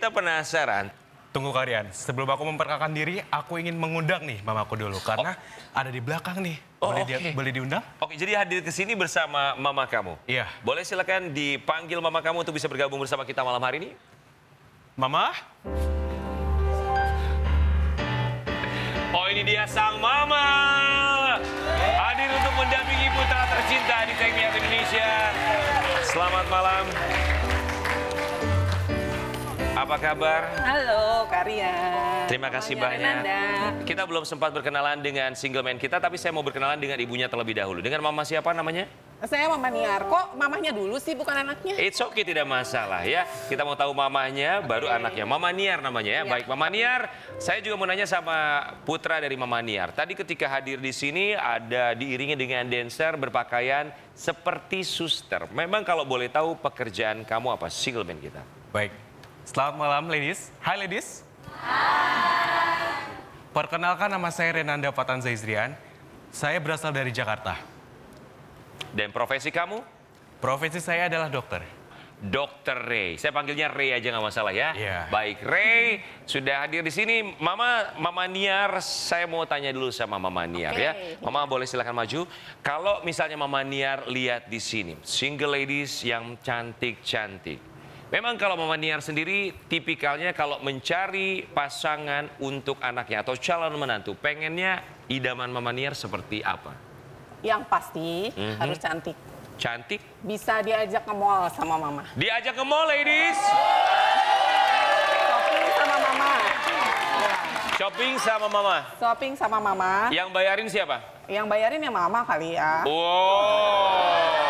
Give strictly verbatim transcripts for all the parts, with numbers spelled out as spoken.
kita penasaran. Tunggu kalian, sebelum aku memperkenalkan diri, aku ingin mengundang nih mamaku dulu. Karena oh. ada di belakang nih. Oh, boleh, okay. di, boleh diundang? Oke, jadi hadir ke sini bersama mama kamu? Iya. Boleh silakan dipanggil mama kamu untuk bisa bergabung bersama kita malam hari ini? Mama? Oh, ini dia sang mama. Hadir untuk mendampingi putra tercinta di Take Me Out Indonesia. Selamat malam. Apa kabar? Halo, Karya. Terima kasih banyak. Renanda. Kita belum sempat berkenalan dengan single man kita, tapi saya mau berkenalan dengan ibunya terlebih dahulu. Dengan mama siapa namanya? Saya Mama Niar. Kok mamahnya dulu sih, bukan anaknya? It's okay, tidak masalah ya. Kita mau tahu mamanya, baru okay. anaknya. Mama Niar namanya ya. ya. Baik, Mama Niar. Saya juga mau nanya sama putra dari Mama Niar. Tadi ketika hadir di sini ada diiringi dengan dancer berpakaian seperti suster. Memang kalau boleh tahu pekerjaan kamu apa? Single man kita. Baik. Selamat malam, ladies. Hai, ladies. Hai. Perkenalkan, nama saya Renanda Fatanza Izrian. Saya berasal dari Jakarta. Dan profesi kamu? Profesi saya adalah dokter. Dokter Ray. Saya panggilnya Ray aja nggak masalah ya. Yeah. Baik, Ray sudah hadir di sini. Mama, Mama Niar, saya mau tanya dulu sama Mama Niar okay. ya. Mama boleh silakan maju. Kalau misalnya Mama Niar lihat di sini, single ladies yang cantik-cantik. Memang kalau Mama Niar sendiri tipikalnya kalau mencari pasangan untuk anaknya atau calon menantu, pengennya idaman Mama Niar seperti apa? Yang pasti mm-hmm. harus cantik. Cantik? Bisa diajak ke mall sama Mama. Diajak ke mall, ladies? Shopping sama Mama. Shopping sama Mama? Shopping sama Mama. Yang bayarin siapa? Yang bayarin ya Mama kali ya. Wow.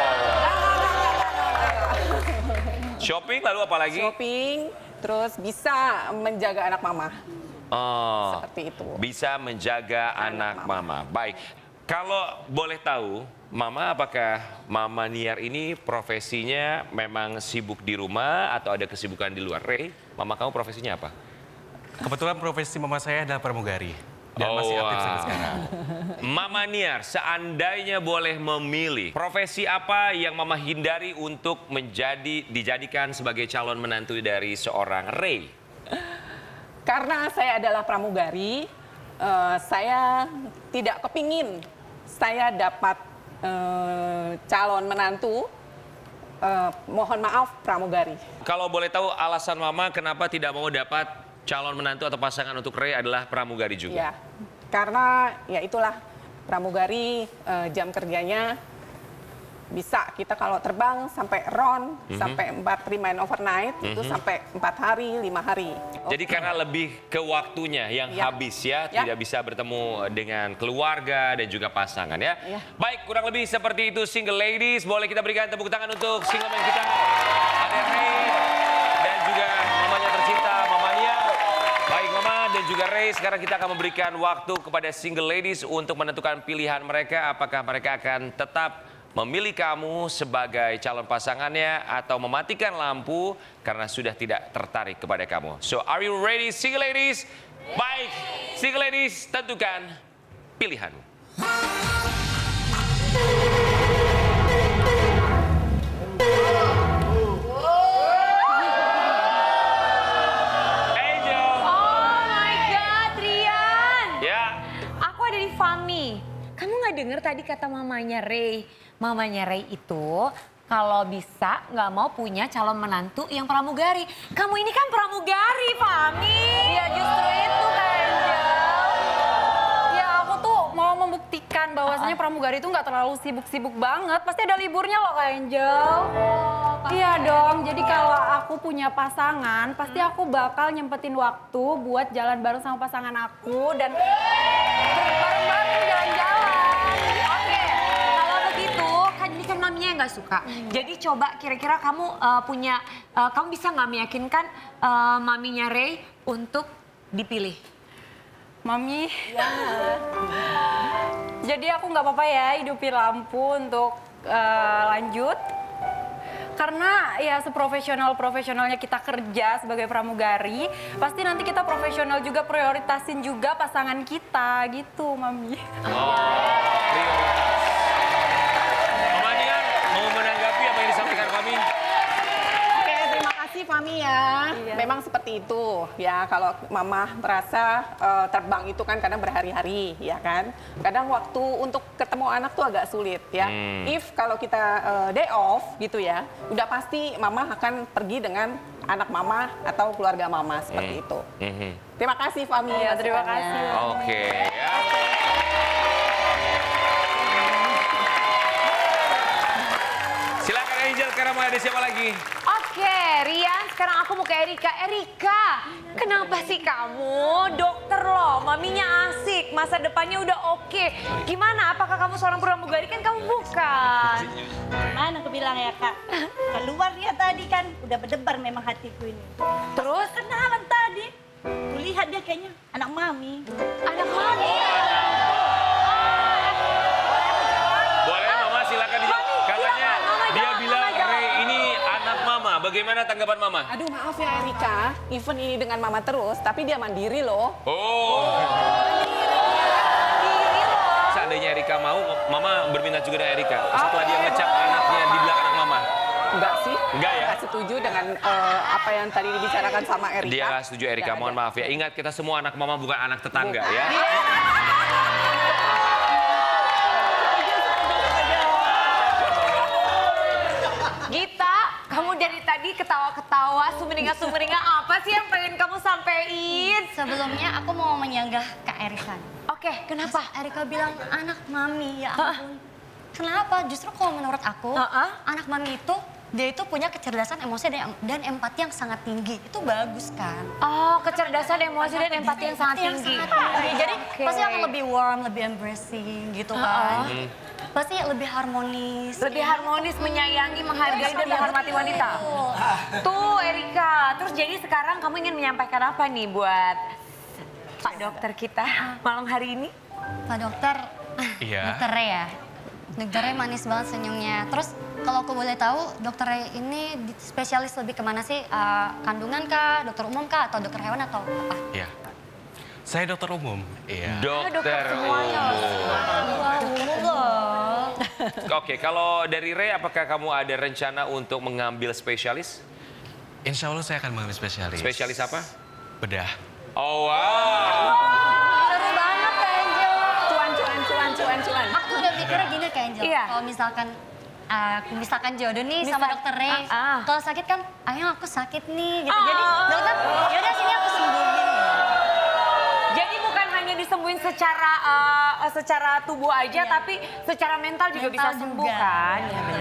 Shopping lalu apa lagi? Shopping, terus bisa menjaga anak Mama. Oh, seperti itu. Bisa menjaga anak, anak mama. mama. Baik, kalau boleh tahu, Mama apakah Mama Niar ini profesinya memang sibuk di rumah atau ada kesibukan di luar? Ray, Mama kamu profesinya apa? Kebetulan profesi Mama saya adalah pramugari. Dan oh, masih aktif sampai sekarang. Mama Niar, seandainya boleh memilih, profesi apa yang Mama hindari untuk menjadi dijadikan sebagai calon menantu dari seorang Ray? Karena saya adalah pramugari, uh, saya tidak kepingin saya dapat uh, calon menantu, uh, mohon maaf pramugari. Kalau boleh tahu alasan Mama kenapa tidak mau dapat calon menantu atau pasangan untuk Ray adalah pramugari juga? Ya, karena ya itulah pramugari uh, jam kerjanya bisa kita kalau terbang sampai ron, mm-hmm. sampai empat remain overnight, mm-hmm. itu sampai empat hari, lima hari. Jadi okay. karena lebih ke waktunya yang ya. habis ya, ya, tidak bisa bertemu dengan keluarga dan juga pasangan ya. ya. Baik, kurang lebih seperti itu single ladies. Boleh kita berikan tepuk tangan untuk single man kita, ada Ray dan juga mamanya tercinta, Mama Niar. Baik Mama dan juga Ray, sekarang kita akan memberikan waktu kepada single ladies untuk menentukan pilihan mereka. Apakah mereka akan tetap memilih kamu sebagai calon pasangannya atau mematikan lampu karena sudah tidak tertarik kepada kamu. So, are you ready, single ladies? Baik, single ladies, tentukan pilihanmu. Angel. Oh my God, Rian. Ya. Aku ada di Fami. Kamu nggak dengar tadi kata mamanya Ray? Mamanya Ray itu kalau bisa nggak mau punya calon menantu yang pramugari. Kamu ini kan pramugari, Fami. Ya justru itu, Kak Angel. Ya aku tuh mau membuktikan bahwasanya pramugari itu nggak terlalu sibuk-sibuk banget. Pasti ada liburnya loh, Kak Angel. Iya dong, jadi kalau aku punya pasangan, pasti aku bakal nyempetin waktu buat jalan bareng sama pasangan aku dan bareng-bareng jalan-jalan. Maminya nggak suka. Hmm. Jadi coba kira-kira kamu uh, punya, uh, kamu bisa nggak meyakinkan uh, maminya Ray untuk dipilih? Mami, ya. Jadi aku nggak apa-apa ya hidupin lampu untuk uh, lanjut. Karena ya seprofesional-profesionalnya kita kerja sebagai pramugari, pasti nanti kita profesional juga prioritasin juga pasangan kita gitu, Mami. Oh, prioritas. Mau menanggapi apa yang disampaikan Fami? Oke, terima kasih Fami ya. Iya. memang seperti itu ya. Kalau mama merasa uh, terbang itu kan kadang berhari-hari ya kan. Kadang waktu untuk ketemu anak tuh agak sulit ya. Hmm. If kalau kita uh, day off gitu ya, udah pasti mama akan pergi dengan anak mama atau keluarga mama seperti hmm. itu. Hmm. Terima kasih Fami. Ya, terima kasih. Oke okay. ya. Silakan Angel, sekarang mau ada siapa lagi? Oke, Rian, sekarang aku mau ke Erika. Erika, kenapa sih kamu? Dokter loh, maminya asik, masa depannya udah oke. Gimana, apakah kamu seorang pramugari? Kan kamu bukan. Mana aku bilang ya kak, keluar dia tadi kan, udah berdebar memang hatiku ini. Terus? Kenalan tadi, kulihat dia kayaknya anak mami. Anak mami? Boleh mama silakan dijawab. Katanya dia bilang Rey ini anak mama. Bagaimana tanggapan mama? Aduh maaf ya Erika, even ini dengan mama terus, tapi dia mandiri loh. Oh. Seandainya Erika mau, mama berminat juga dengan Erika. Setelah dia ngecap anaknya di belakang anak mama. Enggak sih. Enggak ya? Enggak setuju dengan uh, apa yang tadi dibicarakan sama Erika. Dia nggak setuju Erika, mohon maaf ya. Ingat kita semua anak mama bukan anak tetangga bukan. Ya. Gita, kamu dari tadi ketawa-ketawa, sumringah-sumringah, apa sih yang pengen kamu sampein? Sebelumnya aku mau menyanggah Kak Erika. Oke, kenapa? Pas Erika bilang anak mami, ya ampun. Kenapa? Justru kalau menurut aku, Ha-ha? anak mami itu, dia itu punya kecerdasan emosi dan, dan empati yang sangat tinggi. Itu bagus kan? Oh, kecerdasan, emosi, dan empati yang sangat Yang tinggi. sangat tinggi. Jadi Okay. pasti akan lebih warm, lebih embracing gitu kan. Hmm. Pasti lebih harmonis. Lebih harmonis, menyayangi, menghargai, dan menghormati wanita. Tuh, Erika. Terus jadi sekarang kamu ingin menyampaikan apa nih buat Pak Dokter kita malam hari ini? Pak Dokter, Iya. Dokter Rey ya. Dokter Rey manis banget senyumnya. Terus kalau aku boleh tahu, Dokter Rey ini spesialis lebih kemana sih? Uh, kandungan kah, dokter umum kah, atau dokter hewan atau apa? Iya. Saya dokter umum. Iya. Dokter semuanya. Wah, umum loh. Oke, kalau dari Rey, apakah kamu ada rencana untuk mengambil spesialis? Insya Allah saya akan mengambil spesialis. Spesialis apa? Bedah. Oh wow. Seru banget Kak Angel. Cuan, cuan, cuan, cuan, cuan. Aku udah mikirnya gini Kak Angel. Iya. Kalau misalkan uh, misalkan jodoh nih Misal- sama dokter Rey. Ah, ah. Kalau sakit kan, ayang aku sakit nih gitu. Ah. Jadi dokter, yaudah sini aku sembuhin. Jadi bukan hanya disembuhin secara uh, secara tubuh aja, Iya. tapi secara mental juga Mental bisa sembuh juga. kan? Iya, benar.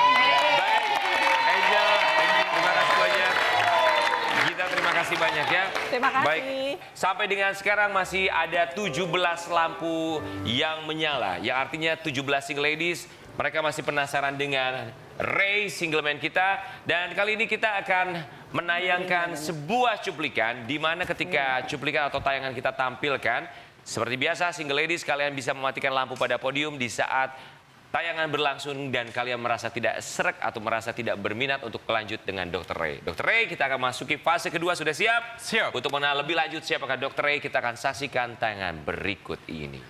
Baik, Angel, terima kasih banyak. Gita, terima kasih banyak ya. Terima kasih. Baik, sampai dengan sekarang masih ada tujuh belas lampu yang menyala. Yang artinya tujuh belas single ladies, mereka masih penasaran dengan Rey, single man kita. Dan kali ini kita akan menayangkan sebuah cuplikan, di mana ketika cuplikan atau tayangan kita tampilkan, seperti biasa single ladies kalian bisa mematikan lampu pada podium di saat tayangan berlangsung dan kalian merasa tidak srek atau merasa tidak berminat untuk lanjut dengan dokter Rey. dokter Rey, kita akan masuki fase kedua, sudah siap? Siap. Untuk mengenal lebih lanjut siapakah dokter Rey, kita akan saksikan tayangan berikut ini.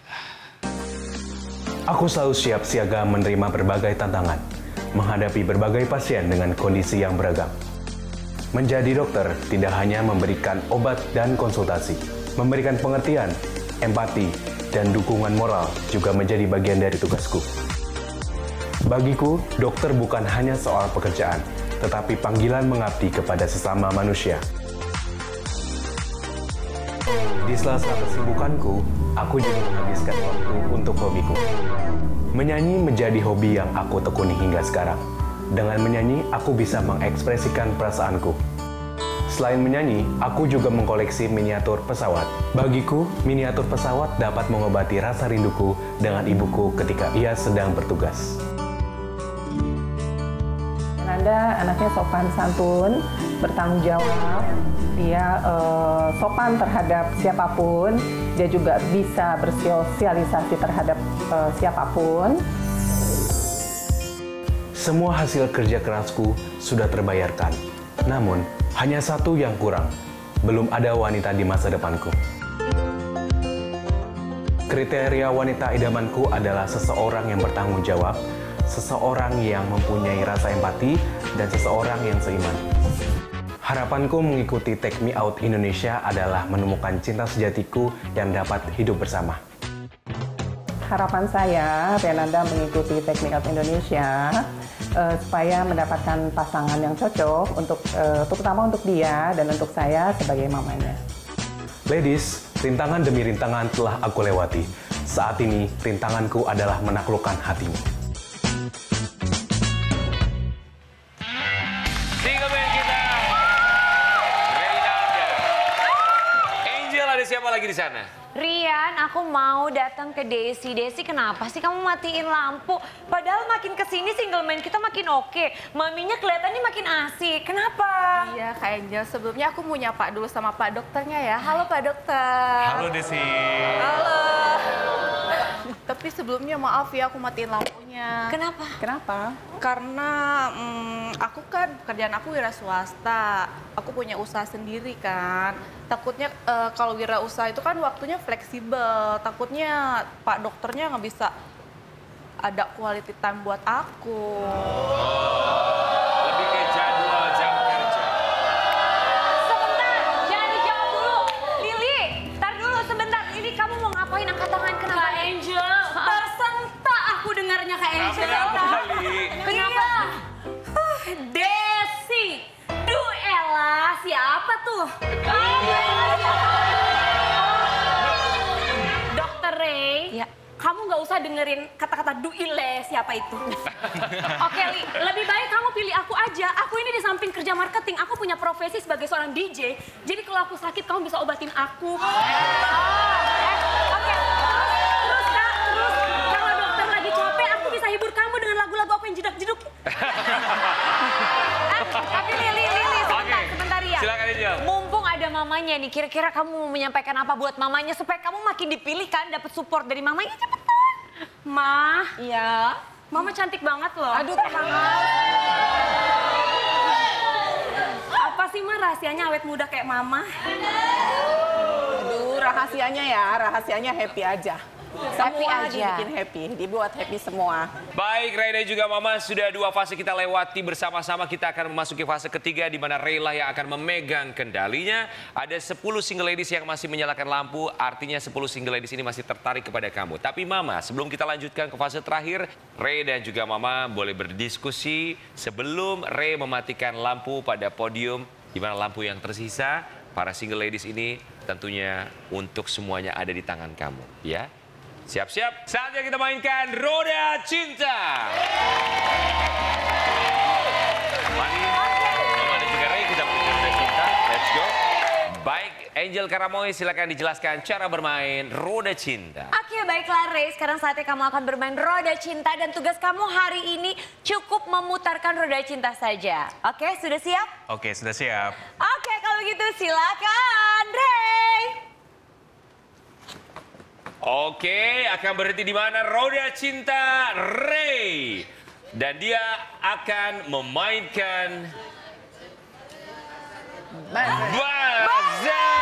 Aku selalu siap siaga menerima berbagai tantangan, menghadapi berbagai pasien dengan kondisi yang beragam. Menjadi dokter tidak hanya memberikan obat dan konsultasi, memberikan pengertian, empati, dan dukungan moral juga menjadi bagian dari tugasku. Bagiku, dokter bukan hanya soal pekerjaan, tetapi panggilan mengabdi kepada sesama manusia. Di sela-sela kesibukanku, aku juga menghabiskan waktu untuk hobiku. Menyanyi menjadi hobi yang aku tekuni hingga sekarang. Dengan menyanyi, aku bisa mengekspresikan perasaanku. Selain menyanyi, aku juga mengkoleksi miniatur pesawat. Bagiku, miniatur pesawat dapat mengobati rasa rinduku dengan ibuku ketika ia sedang bertugas. Nanda anaknya sopan santun, bertanggung jawab, dia eh, sopan terhadap siapapun, dia juga bisa bersosialisasi terhadap eh, siapapun. Semua hasil kerja kerasku sudah terbayarkan. Namun, hanya satu yang kurang. Belum ada wanita di masa depanku. Kriteria wanita idamanku adalah seseorang yang bertanggung jawab, seseorang yang mempunyai rasa empati, dan seseorang yang seiman. Harapanku mengikuti Take Me Out Indonesia adalah menemukan cinta sejatiku yang dapat hidup bersama. Harapan saya, Renanda mengikuti Take Me Out Indonesia uh, supaya mendapatkan pasangan yang cocok untuk uh, terutama untuk dia dan untuk saya sebagai mamanya. Ladies, rintangan demi rintangan telah aku lewati. Saat ini, rintanganku adalah menaklukkan hatimu. Single man kita, Renanda. Angel, ada siapa lagi di sana? Rian, aku mau datang ke Desi. Desi, kenapa sih kamu matiin lampu? Padahal makin kesini single man kita makin oke. Maminya kelihatannya makin asik. Kenapa? Iya, Kak Angel. Sebelumnya aku mau nyapa dulu sama Pak Dokternya ya. Halo Pak Dokter. Halo Desi. Halo. Tapi sebelumnya maaf ya aku matiin lampunya. Kenapa? Kenapa? Karena hmm, aku kan pekerjaan aku wira swasta. Aku punya usaha sendiri kan. Takutnya uh, kalau wira usaha itu kan waktunya fleksibel. Takutnya Pak Dokternya nggak bisa ada quality time buat aku. Lebih ke jadwal jam kerja. Sebentar, jangan dijawab dulu. Lili, tar dulu sebentar. Lili, kamu mau ngapain? Angkat tangan, kenapa? Kak Angel, tersentak aku dengarnya Kak Angel. Kenapa, Lili? Kenapa? Uh, Desi. Duh elah, siapa tuh? Dokter Ray. Ya. Kamu nggak usah dengerin kata-kata duile siapa itu. Oke, Li, lebih baik kamu pilih aku aja. Aku ini di samping kerja marketing, aku punya profesi sebagai seorang D J. Jadi kalau aku sakit, kamu bisa obatin aku. Oh, eh, Oke, terus Kak, terus kalau dokter lagi capek, aku bisa hibur kamu dengan lagu-lagu aku yang jedak-jeduk. Eh, tapi Lili, Lili, sebentar, Oke, sebentar ya. silakan Angel. Mumpung ada mamanya nih, kira-kira kamu mau menyampaikan apa buat mamanya supaya kamu makin dipilih kan, dapat support dari mamanya, cepetan. Ma, Iya. Mama cantik banget loh. Aduh, tangan. Apa sih Ma rahasianya awet muda kayak Mama? Aduh, rahasianya ya, rahasianya happy aja. Happy Semua aja. dibikin happy, dibuat happy semua. Baik, Ray dan juga Mama, sudah dua fase kita lewati bersama-sama. Kita akan memasuki fase ketiga di mana Ray lah yang akan memegang kendalinya. Ada sepuluh single ladies yang masih menyalakan lampu, artinya sepuluh single ladies ini masih tertarik kepada kamu. Tapi Mama, sebelum kita lanjutkan ke fase terakhir, Ray dan juga Mama boleh berdiskusi sebelum Ray mematikan lampu pada podium, di mana lampu yang tersisa, para single ladies ini tentunya untuk semuanya ada di tangan kamu, ya. Siap-siap, saatnya kita mainkan Roda Cinta. Mari, Mama dan juga Ray, kita mainkan Roda Cinta. Let's go. Baik, Angel Karamoy, silakan dijelaskan cara bermain Roda Cinta. Oke, baiklah Ray, sekarang saatnya kamu akan bermain Roda Cinta dan tugas kamu hari ini cukup memutarkan Roda Cinta saja. Oke, sudah siap? Oke, sudah siap. Oke, kalau gitu silakan Ray. Oke, akan berhenti di mana Roda Cinta Ray. Dan dia akan memainkan buzzer.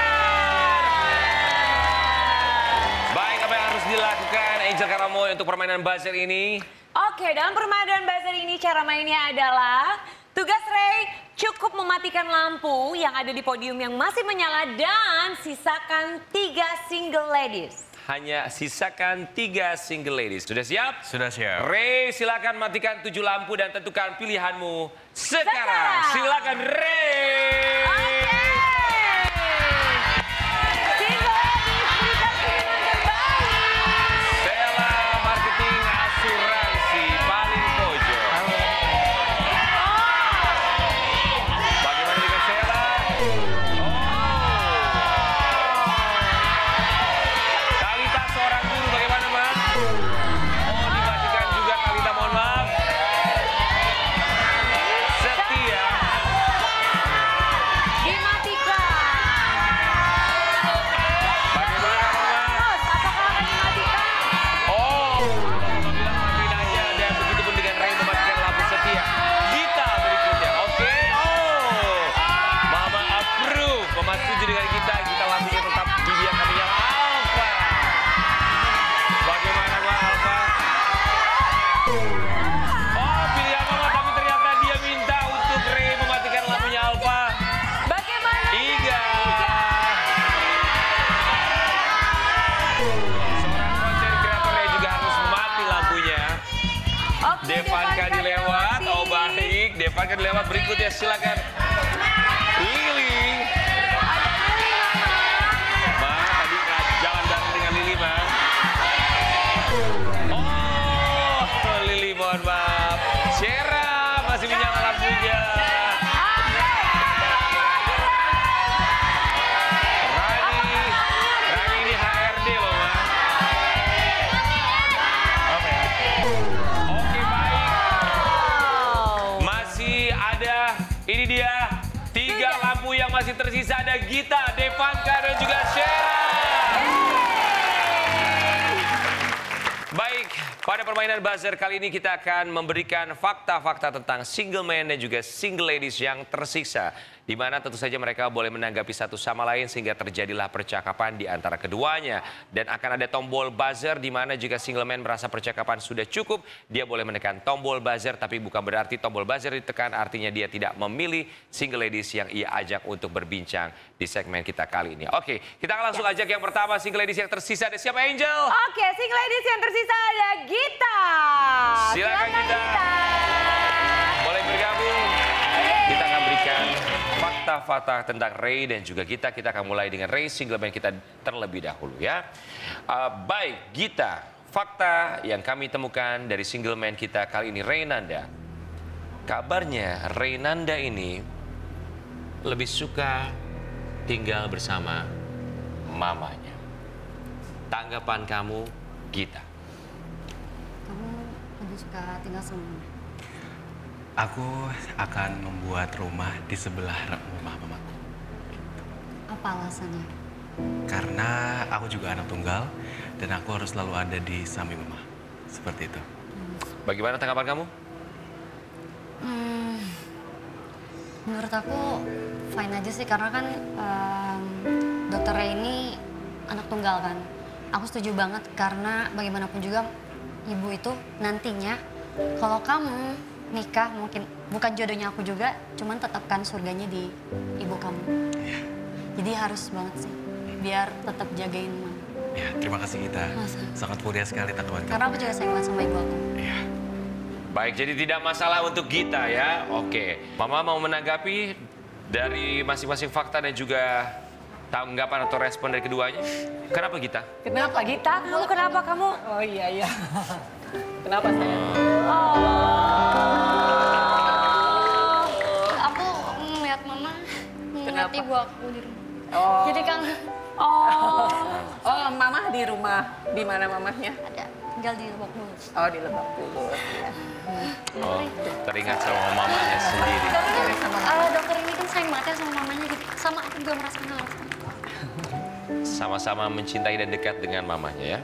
Baik, apa yang harus dilakukan Angel Karamoy untuk permainan buzzer ini? Oke, dalam permainan buzzer ini cara mainnya adalah tugas Ray cukup mematikan lampu yang ada di podium yang masih menyala dan sisakan tiga single ladies. Hanya sisakan tiga single ladies. Sudah siap? Sudah siap. Ray, silakan matikan tujuh lampu dan tentukan pilihanmu sekarang. Sekarang. Silakan Ray. Oke. Single ladies, berikan pilihan terbaik. Sela Marketing Asuransi paling pojok. Bagaimana dengan Sela? Kalita seorang guru, bagaimana Mas? Oh, dimatikan juga Kalita, mohon maaf. Setia. Depankan lewat berikutnya, silakan. Lili. Ma, tadi jalan bareng dengan Lili, Ma. Oh, Lili mohon maaf. Shera masih menyala lampunya. Rani, Rani ini H R D loh, Ma. Oke, baik. Masih ada, ini dia. Tiga lampu yang masih tersisa, ada Gita, Devanka, dan juga Shera. Baik, pada permainan buzzer kali ini kita akan memberikan fakta-fakta tentang single man dan juga single ladies yang tersisa. Di mana tentu saja mereka boleh menanggapi satu sama lain sehingga terjadilah percakapan di antara keduanya. Dan akan ada tombol buzzer di mana jika single man merasa percakapan sudah cukup, dia boleh menekan tombol buzzer. Tapi bukan berarti tombol buzzer ditekan artinya dia tidak memilih single ladies yang ia ajak untuk berbincang di segmen kita kali ini. Oke, kita akan langsung ajak yang pertama single ladies yang tersisa. Ada siapa, Angel? Oke, single ladies yang tersisa ada Gita. Silakan, Gita. Boleh bergabung. Kita akan berikan fakta-fakta tentang Ray dan juga Gita. Kita akan mulai dengan Ray, single man kita terlebih dahulu ya. Uh, baik, Gita. Fakta yang kami temukan dari single man kita kali ini, Raynanda. Kabarnya Raynanda ini lebih suka tinggal bersama mamanya. Tanggapan kamu, Gita? Kamu lebih suka tinggal sama mama? Aku akan membuat rumah di sebelah rumah mamaku. Apa alasannya? Karena aku juga anak tunggal dan aku harus selalu ada di samping mama. Seperti itu. Bagaimana tanggapan kamu? Hmm, menurut aku fine aja sih karena kan um, dokter Ray ini anak tunggal kan. Aku setuju banget karena bagaimanapun juga ibu itu nantinya kalau kamu nikah mungkin bukan jodohnya aku juga, cuman tetapkan surganya di ibu kamu. Iya. Jadi harus banget sih, biar tetap jagain mama. Ya, terima kasih Gita. Masa? Sangat mulia sekali tanggapan kamu. Karena aku juga sayang banget sama ibu aku. Iya. Baik, jadi tidak masalah untuk Gita ya. Oke, Mama mau menanggapi dari masing-masing fakta dan juga tanggapan atau respon dari keduanya. Kenapa Gita? Kenapa Gita? Kamu kenapa kamu? Oh iya, iya. Kenapa saya? Aku ngeliat mama, ngeliat Kenapa? ibu aku di rumah. Oh. Jadi kan Oh. Oh, mama di rumah. Di mana mamahnya? ada tinggal di Lebak Bulus. Oh, di Lebak Bulus. Ya. Oh, teringat sama mamanya sendiri. Tapi kan uh, dokter ini kan sayang banget ya sama mamanya gitu. Sama aku juga merasakan hal itu. Sama-sama mencintai dan dekat dengan mamanya ya.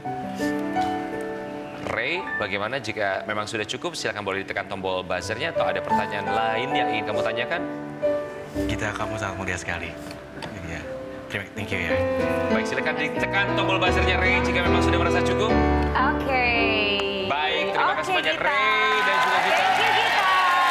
Ray, bagaimana jika memang sudah cukup, silakan boleh ditekan tombol buzzernya atau ada pertanyaan lain yang ingin kamu tanyakan? Gita, kamu sangat mulia sekali. Iya. Terima thank you ya. Baik, silakan ditekan tombol buzzernya Ray jika memang sudah merasa cukup. Oke. Baik, terima kasih Oke, banyak Gita. Ray dan juga Gita. Thank you, Gita.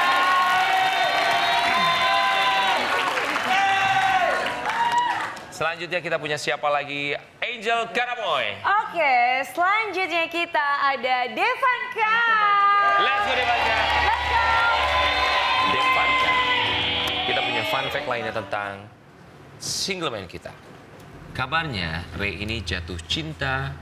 Selanjutnya kita punya siapa lagi? Angel Karamoy. Oke, selanjutnya kita ada Devanka. Let's go Devanka. Let's go. Devanka. Kita punya fun fact lainnya tentang single man kita. Kabarnya Ray ini jatuh cinta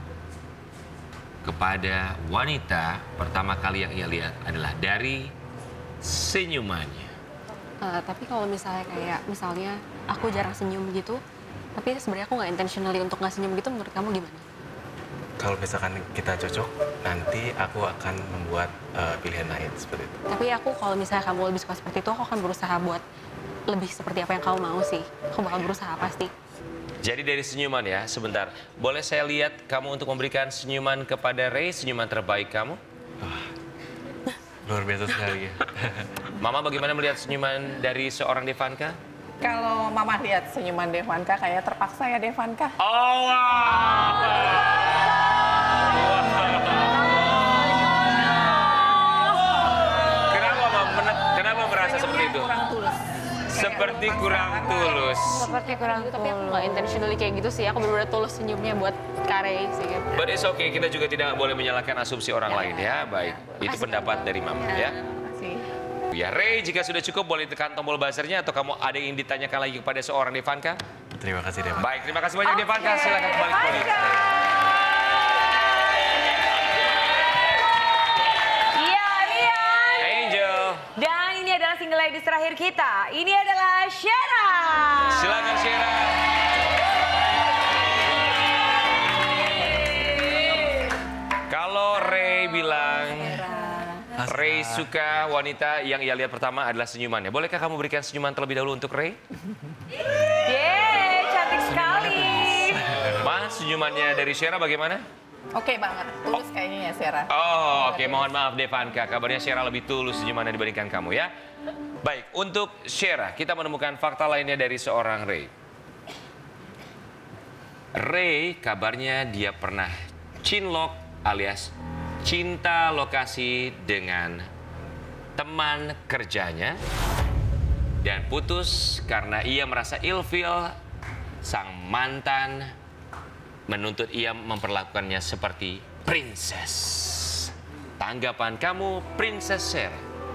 kepada wanita pertama kali yang ia lihat adalah dari senyumannya. Uh, tapi kalau misalnya kayak misalnya aku jarang senyum gitu, tapi sebenarnya aku nggak intentionally untuk nggak senyum gitu, menurut kamu gimana? Kalau misalkan kita cocok, nanti aku akan membuat uh, pilihan lain seperti itu. Tapi aku kalau misalnya kamu lebih suka seperti itu, aku akan berusaha buat lebih seperti apa yang kamu mau sih. Aku bakal berusaha pasti. Jadi dari senyuman ya, sebentar. Boleh saya lihat kamu untuk memberikan senyuman kepada Ray, senyuman terbaik kamu? Wah, luar biasa sekali ya. Mama bagaimana melihat senyuman dari seorang Devanka? Kalau mama lihat senyuman Devanka, kayak terpaksa ya Devanka. Oh, wow. Kenapa, Mama? Kenapa merasa seperti itu? Kurang tulus. Seperti kurang tulus. Seperti kurang tulus. Tapi aku nggak intentionally kayak gitu sih. Aku benar-benar tulus senyumnya buat Kare sih. Gitu. But it's okay, kita juga tidak boleh menyalahkan asumsi orang lain ya. Baik, itu pendapat dari Mama ya. Terima kasih. ya. Ray, jika sudah cukup boleh tekan tombol buzzernya atau kamu ada yang ditanyakan lagi kepada seorang Devanka? Terima kasih Devanka. Baik, terima kasih banyak okay. Devanka. Silakan kembali ke podium. Iya, Rian. Angel. Dan ini adalah single ladies terakhir kita. Ini adalah Shera. Silakan Shera. Kalau Ray bilang Ray suka wanita yang ia lihat pertama adalah senyumannya. Bolehkah kamu berikan senyuman terlebih dahulu untuk Ray? Yeay, cantik sekali. Ma, senyumannya dari Shera bagaimana? Oke banget, tulus oh. kayaknya ya Shera. Oh, oke. Okay. Mohon maaf Devanka, kabarnya Shera lebih tulus senyumannya dibandingkan kamu ya. Baik, untuk Shera, kita menemukan fakta lainnya dari seorang Ray. Ray, kabarnya dia pernah cinlok alias cinta lokasi dengan teman kerjanya dan putus karena ia merasa ilfeel sang mantan menuntut ia memperlakukannya seperti princess. Tanggapan kamu, Princess Shera?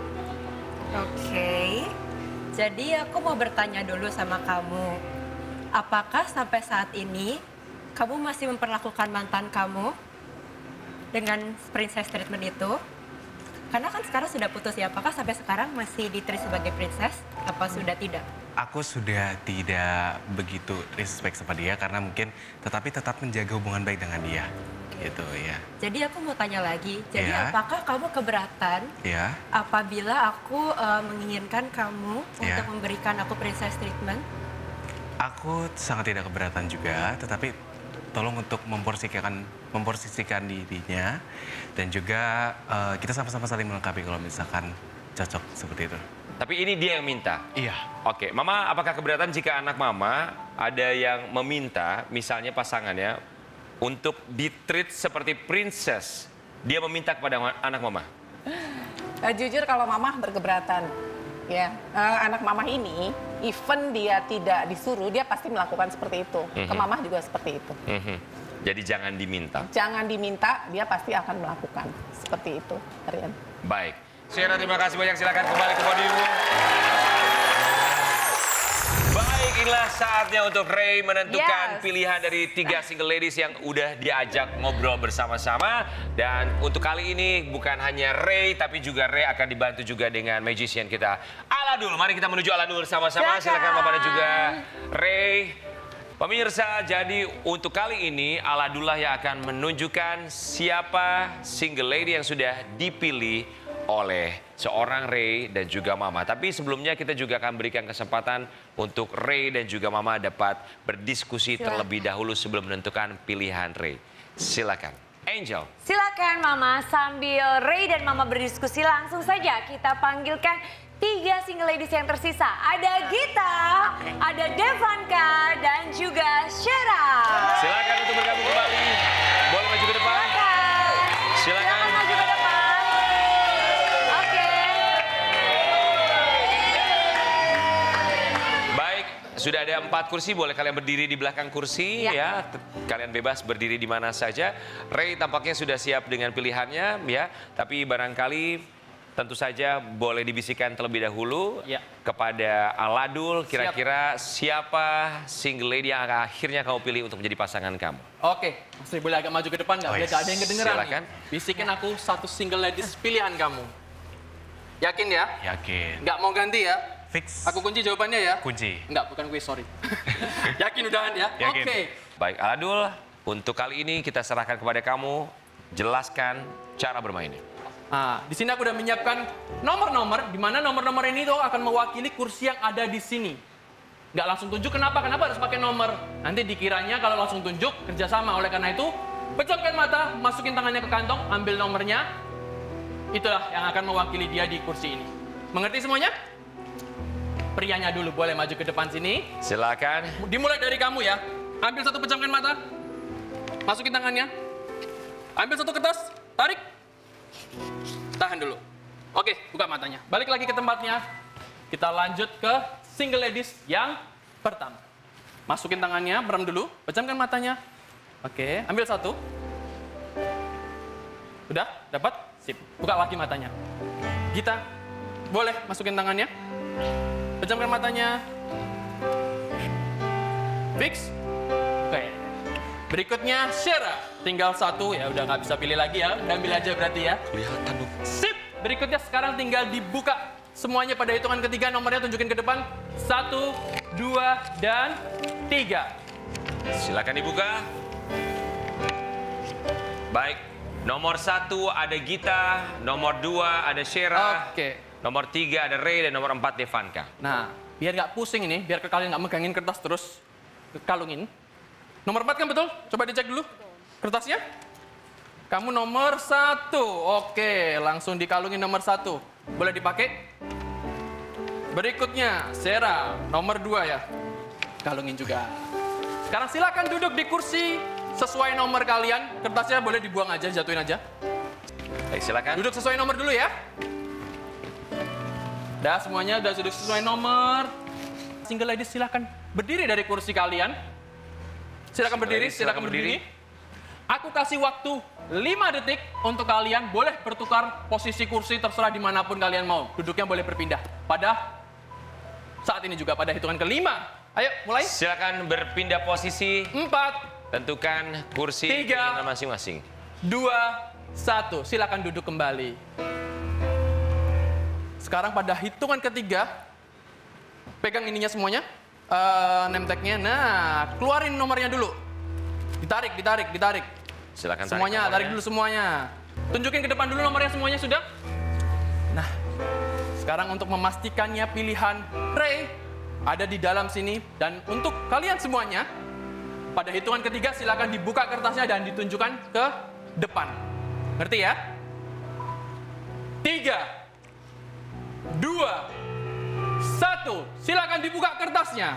Oke, jadi aku mau bertanya dulu sama kamu. Apakah sampai saat ini kamu masih memperlakukan mantan kamu dengan princess treatment itu? Karena kan sekarang sudah putus ya, apakah sampai sekarang masih ditreat sebagai princess? Apa sudah tidak? Aku sudah tidak begitu respect sama dia karena mungkin tetapi tetap menjaga hubungan baik dengan dia. Gitu ya. Jadi aku mau tanya lagi, jadi ya. apakah kamu keberatan ya. apabila aku uh, menginginkan kamu ya. untuk memberikan aku princess treatment? Aku sangat tidak keberatan juga, tetapi tolong untuk memposisikan memposisikan dirinya dan juga uh, kita sama-sama saling melengkapi kalau misalkan cocok seperti itu. Tapi ini dia yang minta? Iya. Oke, Mama apakah keberatan jika anak Mama ada yang meminta, misalnya pasangannya, untuk ditreat seperti princess? Dia meminta kepada anak Mama? Uh, jujur kalau Mama berkeberatan. Ya, uh, anak Mama ini, even dia tidak disuruh, dia pasti melakukan seperti itu. Mm-hmm. Ke Mama juga seperti itu. Mm-hmm. Jadi jangan diminta? Jangan diminta, dia pasti akan melakukan. Seperti itu, Rian. Baik. Shera, terima kasih banyak. Silakan kembali ke podium. Baik, inilah saatnya untuk Ray menentukan yes. pilihan dari tiga single ladies yang udah diajak ngobrol bersama-sama. Dan untuk kali ini bukan hanya Ray, tapi juga Ray akan dibantu juga dengan magician kita, Aladul. Mari kita menuju Aladul sama-sama. Silakan Mama dan juga Ray. Pemirsa, jadi untuk kali ini Aladullah yang akan menunjukkan siapa single lady yang sudah dipilih oleh seorang Ray dan juga Mama. Tapi sebelumnya kita juga akan berikan kesempatan untuk Ray dan juga Mama dapat berdiskusi Silakan. terlebih dahulu sebelum menentukan pilihan Ray. Silakan. Angel. Silakan Mama, sambil Ray dan Mama berdiskusi langsung saja kita panggilkan tiga single ladies yang tersisa. Ada Gita, ada Devanka, dan juga Shera. Silakan untuk bergabung kembali. Boleh maju ke depan? Silakan. Silakan maju ke depan. Oke. Baik, sudah ada empat kursi. Boleh kalian berdiri di belakang kursi ya. ya. Kalian bebas berdiri di mana saja. Ray tampaknya sudah siap dengan pilihannya ya. Tapi barangkali tentu saja boleh dibisikkan terlebih dahulu ya. kepada Aladul, kira-kira siapa single lady yang akhirnya kamu pilih untuk menjadi pasangan kamu? Oke, Mas boleh agak maju ke depan nggak? Oh, Biar yes. ada yang kedengeran. Silakan. Bisikin aku satu single ladies pilihan kamu. Yakin ya? Yakin. Nggak mau ganti ya? Fix. Aku kunci jawabannya ya? Kunci. Nggak, bukan quiz, sorry. Yakin udahan ya? Yakin. Oke. Baik, Aladul, untuk kali ini kita serahkan kepada kamu. Jelaskan cara bermainnya. Nah, di sini aku udah menyiapkan nomor-nomor, di mana nomor-nomor ini tuh akan mewakili kursi yang ada di sini. Nggak langsung tunjuk, kenapa? Kenapa harus pakai nomor? Nanti dikiranya kalau langsung tunjuk, kerjasama. Oleh karena itu, pejamkan mata, masukin tangannya ke kantong, ambil nomornya. Itulah yang akan mewakili dia di kursi ini. Mengerti semuanya? Prianya dulu, boleh maju ke depan sini. Silakan. Dimulai dari kamu ya. Ambil satu, pejamkan mata. Masukin tangannya. Ambil satu kertas, tarik. Tahan dulu. Oke, buka matanya. Balik lagi ke tempatnya. Kita lanjut ke single ladies yang pertama. Masukin tangannya, merem dulu. Pejamkan matanya. Oke, ambil satu. Udah? Dapat? Sip. Buka lagi matanya. Gita, boleh masukin tangannya. Pejamkan matanya. Fix. Oke. Berikutnya Shera. Tinggal satu, ya udah nggak bisa pilih lagi ya. Udah ambil aja berarti ya. Kelihatan dong. Sip. Berikutnya sekarang tinggal dibuka. Semuanya pada hitungan ketiga, nomornya tunjukin ke depan. Satu, dua, dan tiga. Silakan dibuka. Baik, nomor satu ada Gita, nomor dua ada Shera, Oke. nomor tiga ada Ray, dan nomor empat Devanka. Nah, biar nggak pusing ini, biar kalian nggak megangin kertas terus kalungin. Nomor empat kan betul? Coba dicek dulu kertasnya. Kamu nomor satu. Oke, langsung dikalungin nomor satu. Boleh dipakai? Berikutnya, Shera, nomor dua ya. Kalungin juga. Sekarang silakan duduk di kursi sesuai nomor kalian. Kertasnya boleh dibuang aja, jatuhin aja. Baik, silakan. Duduk sesuai nomor dulu ya. Dah, semuanya udah duduk sesuai nomor. Single ladies silakan berdiri dari kursi kalian. Silakan berdiri, silakan berdiri. Aku kasih waktu lima detik untuk kalian boleh bertukar posisi kursi terserah dimanapun kalian mau. Duduknya boleh berpindah. Pada saat ini juga pada hitungan kelima. Ayo, mulai. Silakan berpindah posisi. Empat. Tentukan kursi Tiga. masing-masing. Dua, satu. Silakan duduk kembali. Sekarang pada hitungan ketiga, pegang ininya semuanya, uh, name tag-nya. Nah, keluarin nomornya dulu. Ditarik, ditarik, ditarik. Silakan tarik semuanya, nomornya. tarik dulu semuanya. Tunjukin ke depan dulu nomornya semuanya sudah. Nah, sekarang untuk memastikannya pilihan Ray ada di dalam sini. Dan untuk kalian semuanya, pada hitungan ketiga silakan dibuka kertasnya dan ditunjukkan ke depan. Ngerti ya? Tiga, dua, satu. Silakan dibuka kertasnya.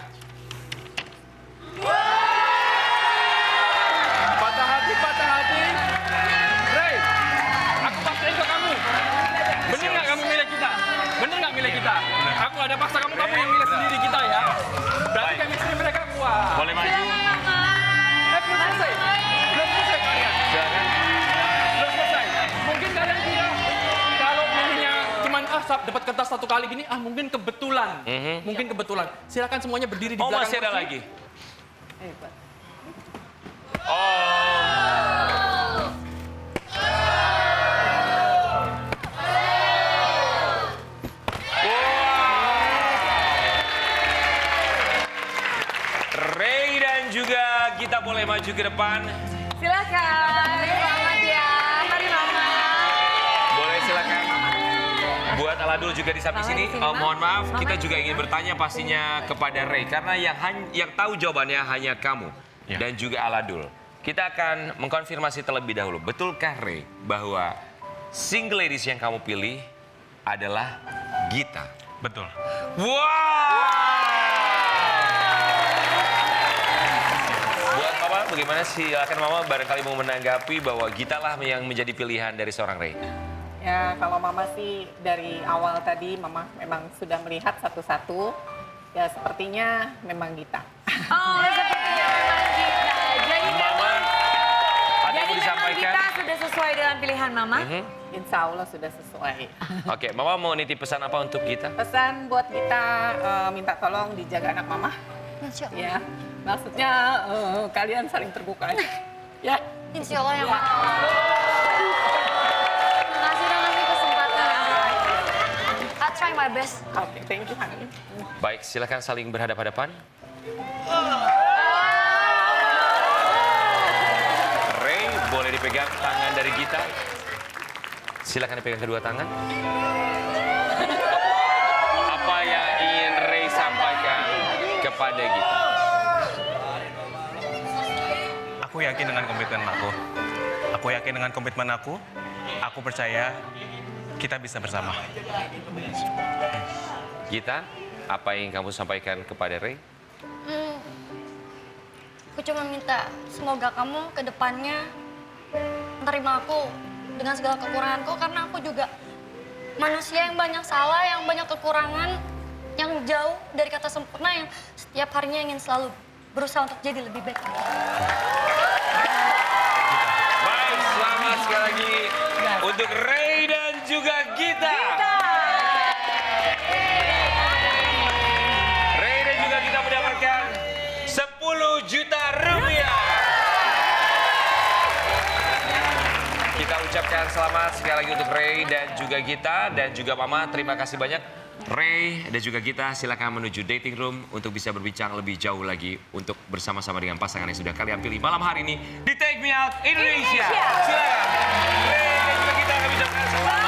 Patah hati, patah hati. Ray, aku paksain ke kamu. Bener nggak kamu milih kita? Bener nggak milih kita? Aku ada paksa kamu, kamu yang milih sendiri kita ya. Berarti chemistry mereka kuat. Boleh maju. Eh, belum selesai. Belum selesai kalian. Silakan. Belum selesai. Mungkin kalian kira kalau pilihnya cuman ah dapat kertas satu kali gini, ah mungkin kebetulan. Mhm. Mungkin kebetulan. Silakan semuanya berdiri di Oh, belakang. masih ada kursi. lagi. Oh. Ray dan juga Gita boleh maju ke depan. Silakan. Selamat ya. Mari Mama. Boleh silakan. Buat Aladul juga di samping Mama sini. di sini, Oh, Mama. mohon maaf, Mama kita di juga sini, ingin Mama. bertanya pastinya kepada Ray karena yang han- yang tahu jawabannya hanya kamu Ya. dan juga Aladul. Kita akan mengkonfirmasi terlebih dahulu. Betulkah Ray bahwa single ladies yang kamu pilih adalah Gita? Betul. Wow! Buat Mama, bagaimana sih? Silakan Mama barangkali mau menanggapi bahwa Gita lah yang menjadi pilihan dari seorang Ray. Ya, kalau Mama sih dari awal tadi Mama memang sudah melihat satu-satu. Ya, sepertinya memang Gita. Oh, sepertinya memang Gita. Jadi Mama, ada yang Jadi mau memang disampaikan? Gita sudah sesuai dengan pilihan Mama? Mhm. Insya Allah sudah sesuai. Oke, Mama mau nitip pesan apa untuk Gita? Pesan buat Gita, eh, minta tolong dijaga anak Mama. Insya Allah. Ya, maksudnya eh, kalian saling terbuka aja. Ya. Insya Allah ya, Mak. Makasih udah ngasih kesempatan. I'll try my best. Oke, thank you, honey. Baik, silakan saling berhadapan-hadapan. Ray, boleh dipegang tangan dari Gita. Silakan dipegang kedua tangan. Apa yang ingin Ray sampaikan kepada Gita? Aku yakin dengan komitmen aku. Aku yakin dengan komitmen aku. Aku percaya kita bisa bersama. Gita, apa yang kamu sampaikan kepada Ray? Hmm, aku cuma minta semoga kamu ke depannya menerima aku dengan segala kekuranganku karena aku juga manusia yang banyak salah, yang banyak kekurangan, yang jauh dari kata sempurna, yang setiap harinya ingin selalu berusaha untuk jadi lebih baik. Baik, selamat sekali lagi untuk Ray dan juga Gita. ucapkan selamat sekali lagi untuk Ray dan juga Gita dan juga Mama. Terima kasih banyak. Ray dan juga Gita, silakan menuju dating room untuk bisa berbincang lebih jauh lagi untuk bersama-sama dengan pasangan yang sudah kalian pilih malam hari ini di Take Me Out Indonesia. Silakan. Ray dan juga Gita, kami ucapkan selamat.